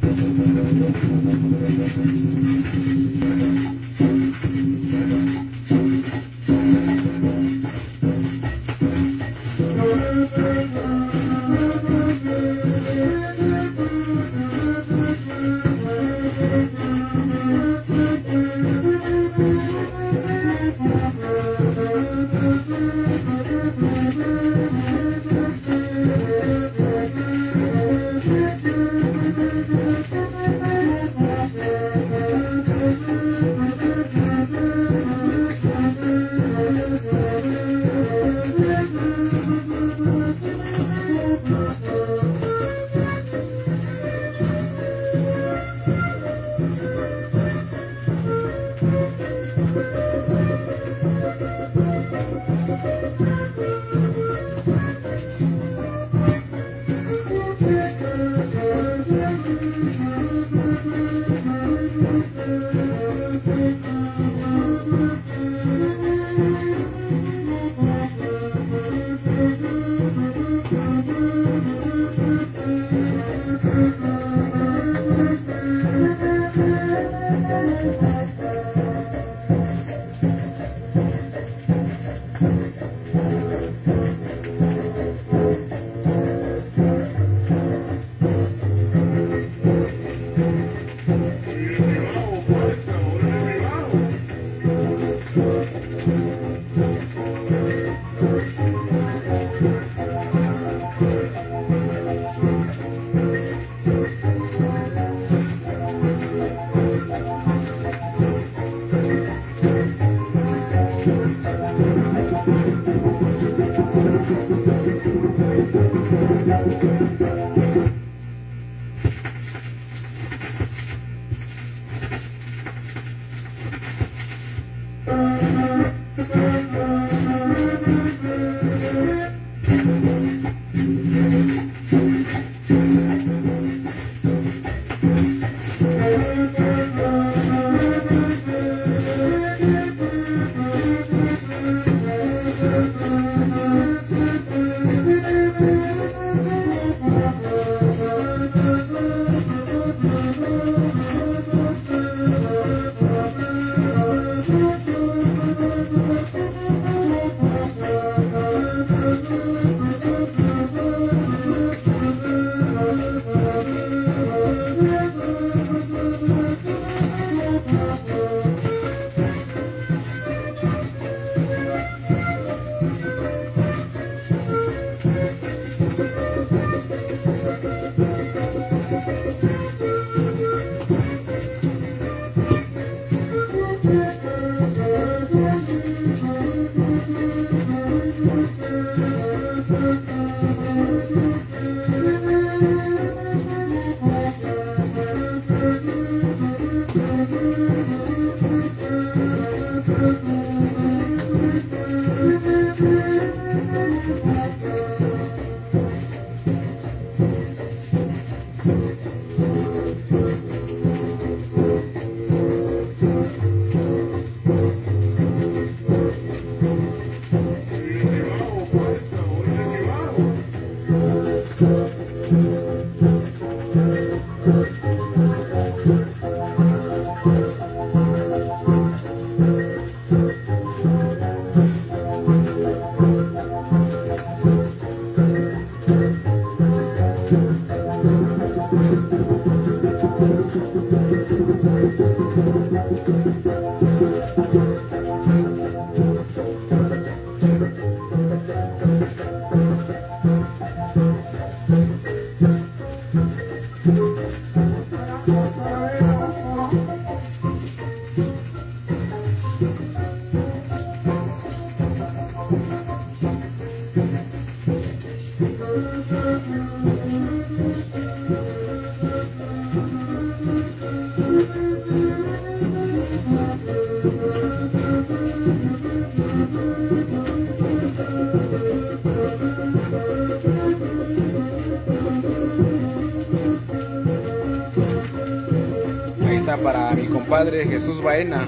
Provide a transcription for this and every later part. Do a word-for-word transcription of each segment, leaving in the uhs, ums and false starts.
Para mi compadre Jesús Baena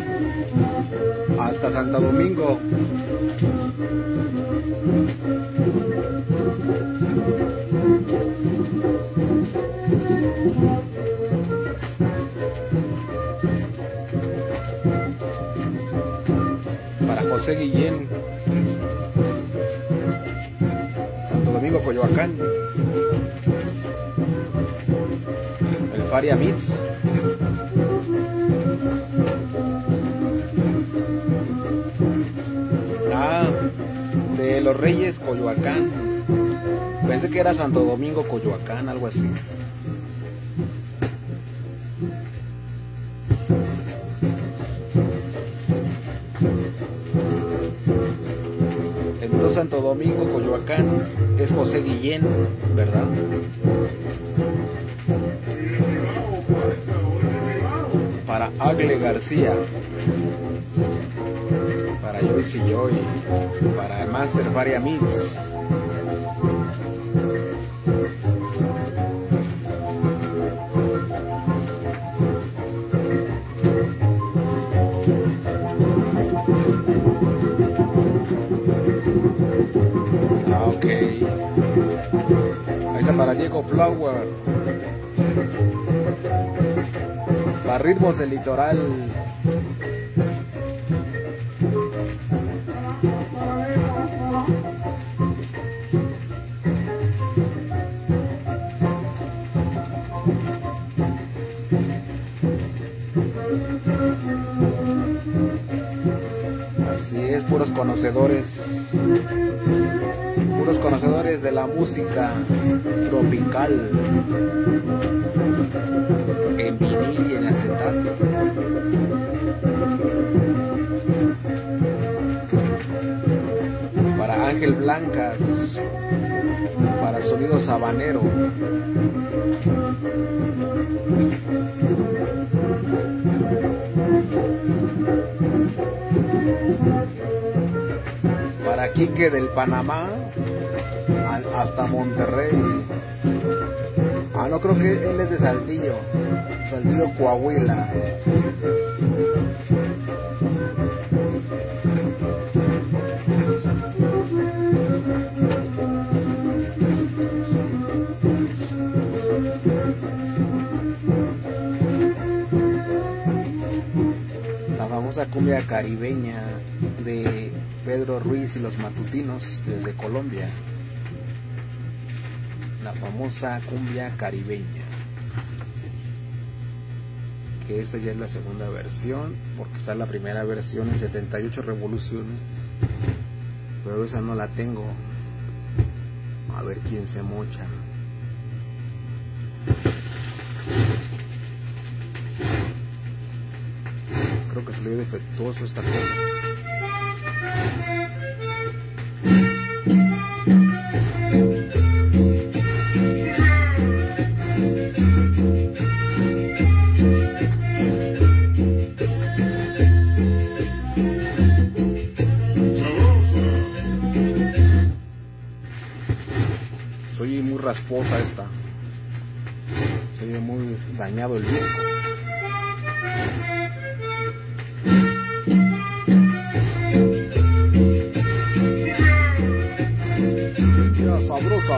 hasta Santo Domingo. José Guillén, Santo Domingo, Coyoacán. El Faria Mix. Ah, de los Reyes, Coyoacán. Pensé que era Santo Domingo, Coyoacán, algo así. Entonces Santo Domingo, Coyoacán es José Guillén, ¿verdad? Para Agle García, para Joyce y Joy, para el Master Faria Mix. Ah, ok. Ahí está para Diego Flower. Para Ritmos del Litoral. Así es, puros conocedores. Puros conocedores de la música tropical. En vinil y en acetato. Para Ángel Blancas, para Sonido Sabanero. Para Quique del Panamá hasta Monterrey. Ah, no, creo que él es de Saltillo, Saltillo, Coahuila. La famosa cumbia caribeña de Pedro Ruiz y los Matutinos desde Colombia. La famosa cumbia caribeña, que esta ya es la segunda versión, porque está la primera versión en setenta y ocho revoluciones, pero esa no la tengo. A ver quién se mocha. Creo que salió defectuoso esta cosa. Soy muy rasposa esta. Se ve muy dañado el disco. Mira, sabrosa.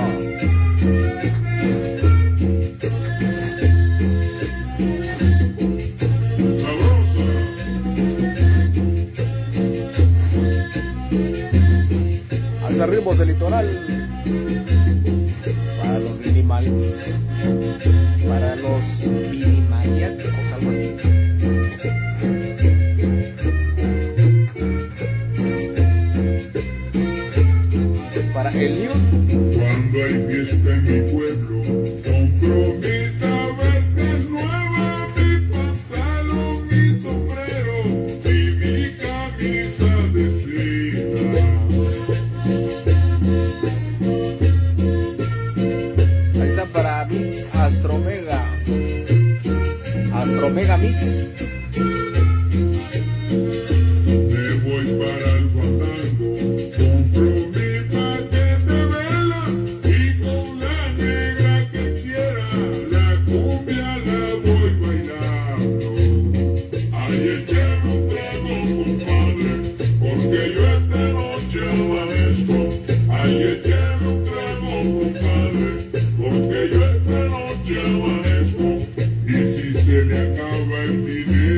Hasta Ritmos del Litoral. Para los minimal, para los minimaniáticos, algo así. Para el León. Cuando hay fiesta en mi pueblo, compro mis tabernas nuevas, mi pantalón, mi sombrero y mi camisa de seda. Ahí está para Mix Astromega. Astromega Mix. Me voy para el fandango, compro mi paquete de vela y con la negra que quiera la cumbia la voy bailando. Ay, échame un trago, compadre, porque yo esta noche amanezco. Ay, échame un trago, compadre, porque yo esta noche amanezco. Y si se me acaba el dinero,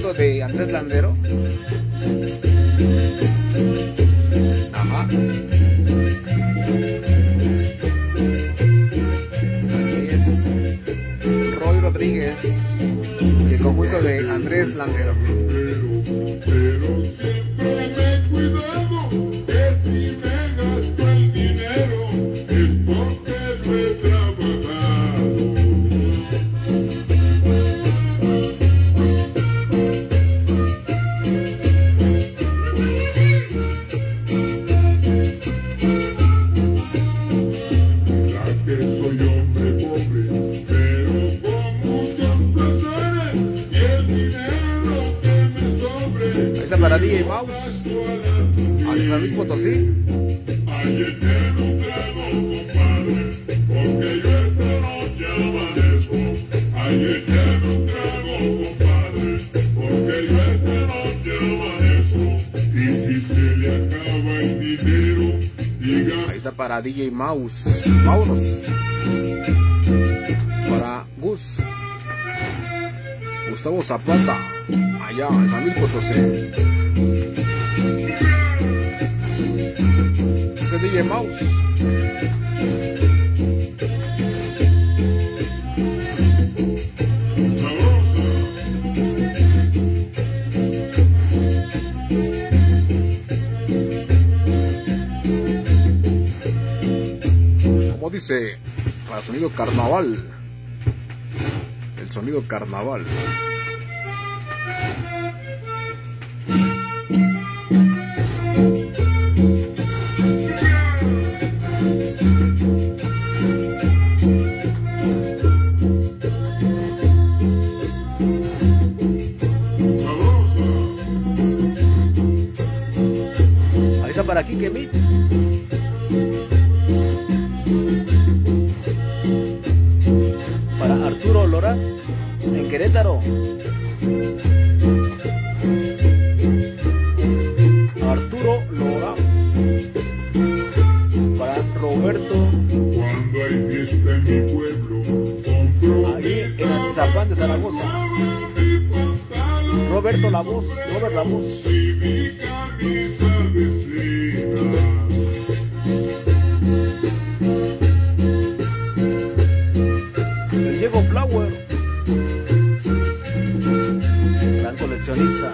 conjunto de Andrés Landero. Ajá. Así es. Roy Rodríguez y el conjunto de Andrés Landero. Pero siempre me he cuidado que si me gasto el dinero es porque lo he trabajado. Ya que soy hombre pobre, pero con muchos placeres y el dinero que me sobre. Esa para D J Mouse, al San Luis Potosí. Ayer quiero un trago, compadre, porque yo esta noche amanezco. Ayer quiero un trago, compadre, porque yo esta noche amanezco. Y si se le acaba el dinero, diga. Ahí está para D J Mouse. Vámonos. Para Gus. Gustavo Zapata, allá en San Luis Potosí. Ese es D J Mouse. Como dice, para sonido carnaval. El sonido carnaval. Ahí está para Kike Mix. Para Arturo Lora en Querétaro. Arturo Lora. Para Roberto. Cuando hay fiesta en mi pueblo, compro Ahí en Atizapán de Zaragoza. Roberto La Voz. Robert La Voz. y mi camisa de seda. El Diego Flower. Gran coleccionista.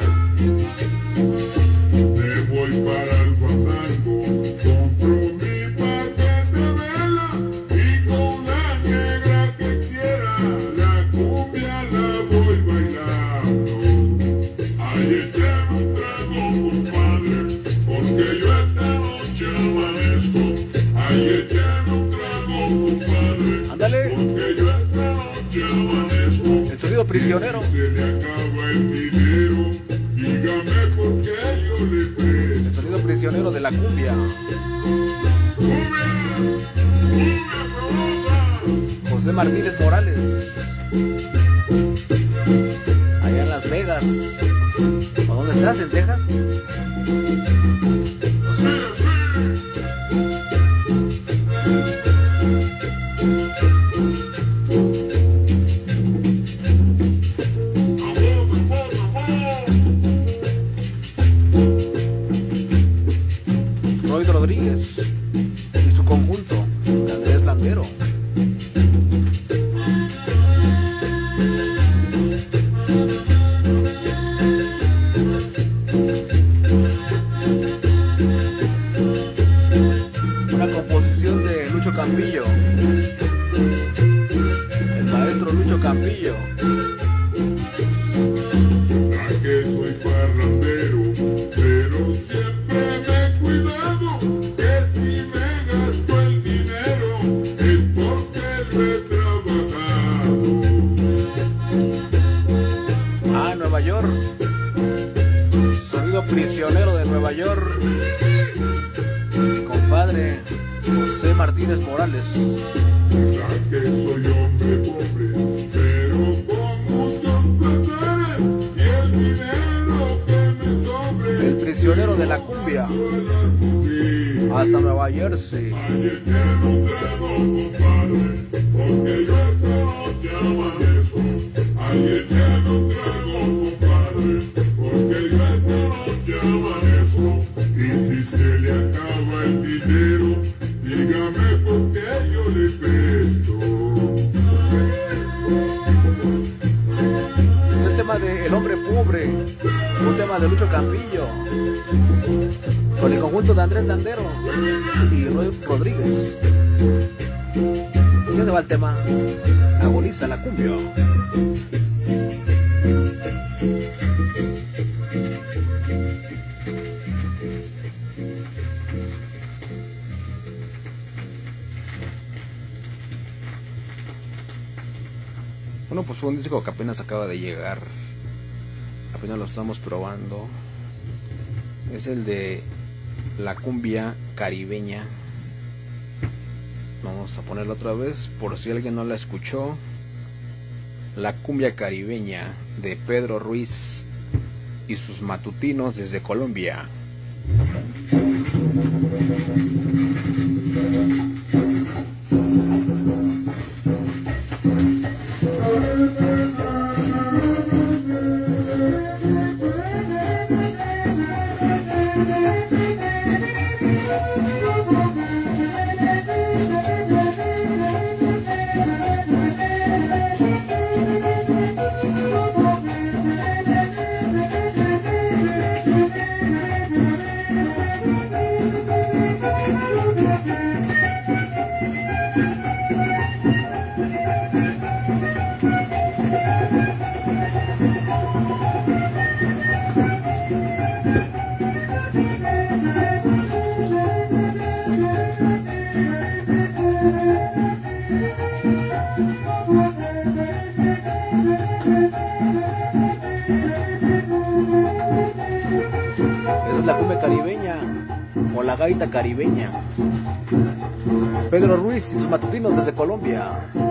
Me voy para el Guatango, compro mi paquete de vela y con la negra que quiera la cumbia la voy bailando. Ahí echemos un trago, compadre, porque yo esta noche amanezco. Ahí echemos un trago, compadre, Ándale. porque yo esta noche amanezco. El sonido prisionero. Si se le acaba el dinero, dígame por qué yo le presto. El sonido prisionero de la cumbia. José Martínez Morales. Allá en Las Vegas. ¿A dónde estás? ¿En Texas? Roy Rodríguez y su conjunto de Andrés Landero. Una composición de Lucho Campillo, el maestro Lucho Campillo. Ya que soy parrandero, pero siempre me he cuidado que si me gasto el dinero es porque lo he trabajado. Ah, Nueva York. Sonido prisionero de Nueva York. Mi compadre José Martínez Morales. Ya que soy hombre pobre, pero con muchos placeres y el dinero que me sobre. El prisionero de la cumbia. Hasta Nueva Jersey. Ayer quiero un trago, compadre, porque yo esta noche amanezco. Ayer quiero un trago, compadre, vale peso. Es el tema de El Hombre Pobre, un tema de Lucho Campillo, con el conjunto de Andrés Landero y Roy Rodríguez. Ya se va el tema, agoniza la cumbia. Bueno, pues fue un disco que apenas acaba de llegar, apenas lo estamos probando. Es el de la cumbia caribeña. Vamos a ponerlo otra vez por si alguien no la escuchó. La cumbia caribeña de Pedro Ruiz y sus matutinos desde Colombia. Esa es la cumbia caribeña o la gaita caribeña. Pedro Ruiz y sus matutinos desde Colombia.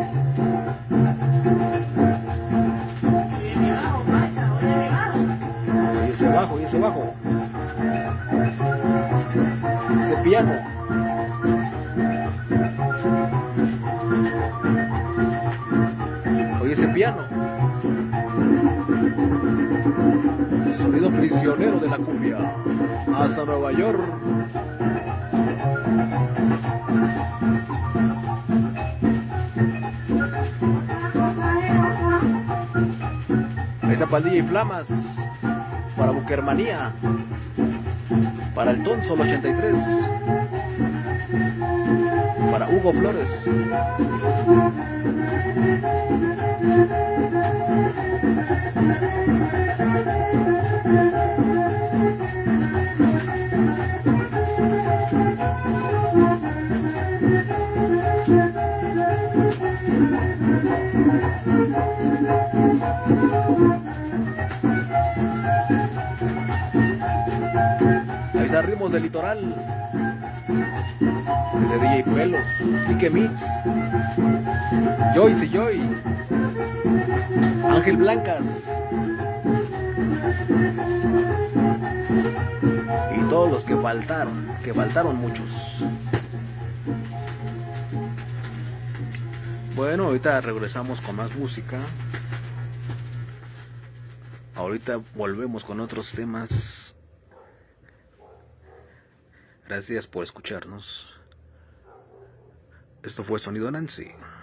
Y ese bajo, y ese bajo. Ese piano. Oye ese piano. Sonido prisionero de la cumbia. Hasta Nueva York. Ahí está Pandilla y Flamas. Para Buquermanía. Para el Tonsol ochenta y tres. Para Hugo Flores. Ahí está Ritmos del Litoral. Ese D J Pelos, Quique Mix, Joyce y Joy, Ángel Blancas y todos los que faltaron, que faltaron muchos. Bueno, ahorita regresamos con más música. Ahorita volvemos con otros temas. Gracias por escucharnos. Esto fue Sonido Nancy.